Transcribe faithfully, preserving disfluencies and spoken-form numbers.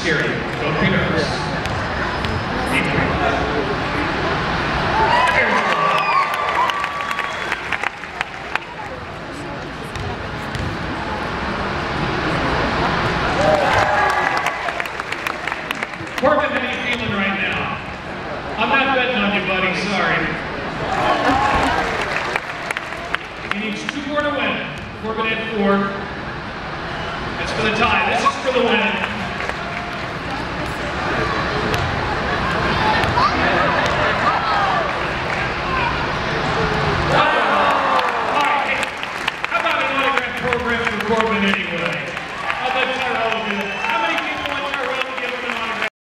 scary. Don't be nervous. Deep breath. Corbin, how are you feeling right now? I'm not betting on you, buddy. Sorry. He needs two more to win. Corbin at four. It's for the tie. This is for the win.